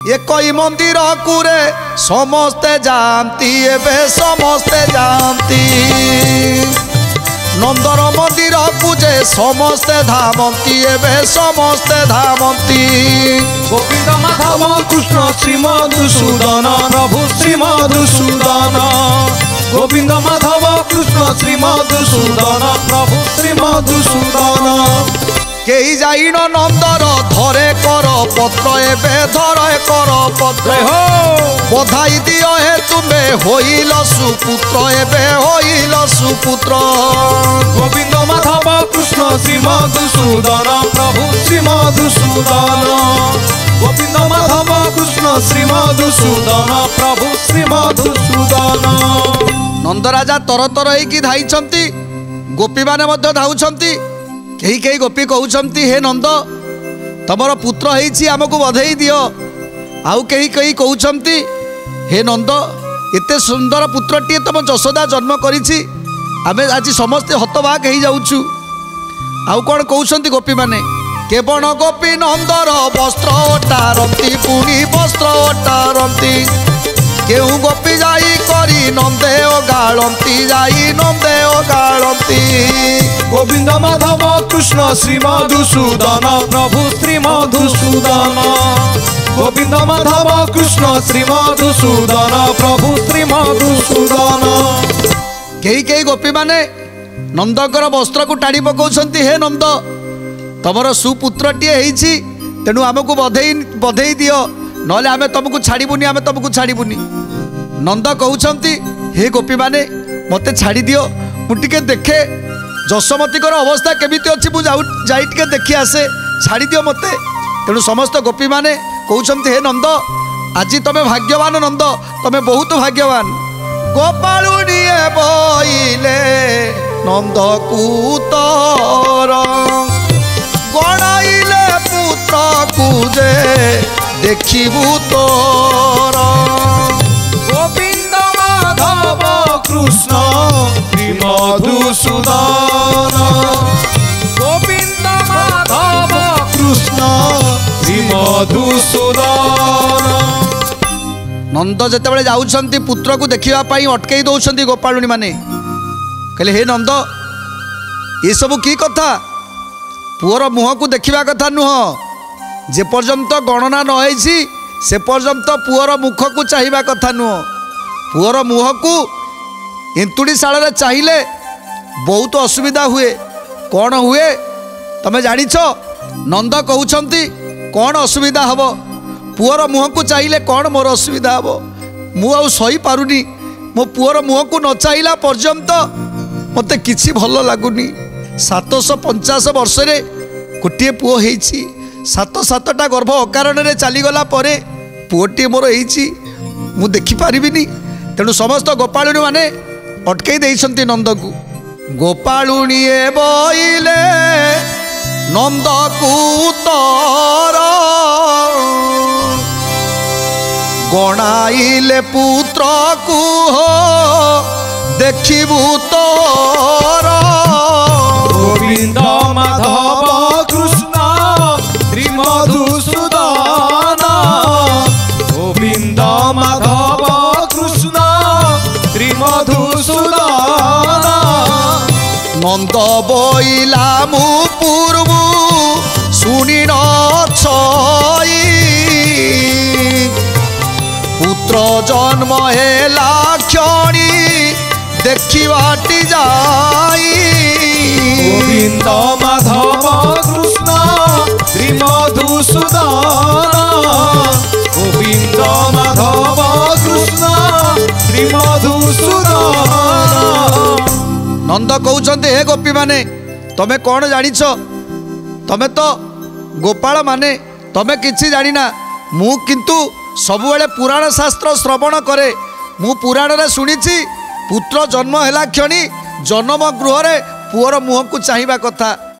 एकई मंदिर कुरे समस्ते जानती एबे समस्ते जानती नंदर मंदिर पूजे समस्ते धामंती एबे समस्ते धामंती गोविंद माधव कृष्ण श्री मधुसूदन प्रभु श्री मधुसूदन गोविंद माधव कृष्ण श्री मधुसूदन प्रभु श्री मधुसूदन केही जाइन नंदर धरे कर पत्र एबे धरे कर पत्र हो बधाई दियो हे तुमे होइल सुपुत्र एबे होइल सुपुत्र गोविंद माधव कृष्ण श्री मधुसूदन प्रभु श्री मधुसूदन गोविंद माधव कृष्ण श्री मधुसूदन प्रभु श्री मधुसूदन नंदराजा तर तर होइकी धाइछंती गोपी माने मध्य धाउछंती कई कई गोपी कहउछंती हे नंद तमर पुत्र होइछि हमकु बधाई दियो आउ कई कई कहउछंती हे नंद एते सुंदर पुत्रटिए तम जशोदा जन्म करिछि आमे आज समस्ते हतबाक हो जाऊछु आउ कौन कहउछंती गोपी माने केवल गोपी नंदर वस्त्र ओटारती पुणी वस्त्र ओटारती केहू गोपी जाई करी नंदे ओ गाळंती जाई नंदे ओ गाळंती गोविंद माधव कृष्ण श्री मधुसूदन प्रभु श्री मधुसूदन गोविंद माधव कृष्ण श्री मधुसूदन प्रभु श्री मधुसूदन कई कई गोपी माने नंदकर वस्त्र को टाणी पकाउछंती हे नंद तमर सुपुत्रटिए हेछि तेणु आमको बधाई दियो नले आमे तुमको छाड़बूनी आमे तुमको छाड़बूनी नंद कहउछंती हे गोपी माने मते छाड़ी दियो मुटिके देखे जशोमतीकर अवस्था केमिति अछि मु जाई टिके देखि आसे छाड़ी दियो मते तेणु समस्त गोपी माने कहउछंती हे नंद आज तमे भाग्यवान नंद तमे बहुत भाग्यवान गोपालुनिए बोइले नंद कुतर गणाइले पुत्र कुजे देखिबू तोर गोविंद माधव कृष्ण श्री मधुसूदन गोविंद माधव कृष्ण श्री मधुसूदन नंद जेतेबेले जाउछंती पुत्र को देखिबा पई अटकई दउछंती गोपालुनी माने कहले हे नंद ये सब की कथा पुअर मुह को देखिबा कथा नुह जे पर्यंत गणना न होइछि से पर्यंत पुअर मुख को चाहिबा कथा नुह पुअर मुह को इंतुड़ी शाल चाहिए बहुत असुविधा हुए कौन हुए तमे जानिछ नंद कहउछंती कौन असुविधा हबो पुअर मुह को चाहिए कौन मोर असुविधा हबो मु आ सही पारुनी मो पुअर मुह को न चाहिला पर्यंत मते किछि भल लागुनी 750 वर्ष रे गोटे पुओ हेछि 7-7टा गर्भ अकारण रे चलीगला परे पुओटी मोर हेछि मु देखि पारिबिनी तेणु समस्त गोपालुनी माने अटकई देइछंती नंद को गोपालुनिए बोइले नंद कुतर गणाइले पुत्र को देखिबू तोर गोविंद माधव कृष्ण श्री मधुसूदन गोविंद माधव कृष्ण श्री मधुसूदन नंद बोइला मु पूर्वु सुनी न छई पुत्र जन्म हेला क्षणी देखिबाटी जाई गोविंद माधव कृष्ण श्री मधुसूदन गोविंद माधव कृष्ण श्री मधुसूदन नंद कहउछंती हे गोपी माने तमे कौन जानिछ तमे तो गोपाल माने तमे किछि जानिना मु किंतु सबुबेले पुराण शास्त्र श्रवण करे मु पुराण रे सुनिछि पुत्र जन्म हेला क्षणी जन्म गृह रे पुअर मुह को चाहिबा कथा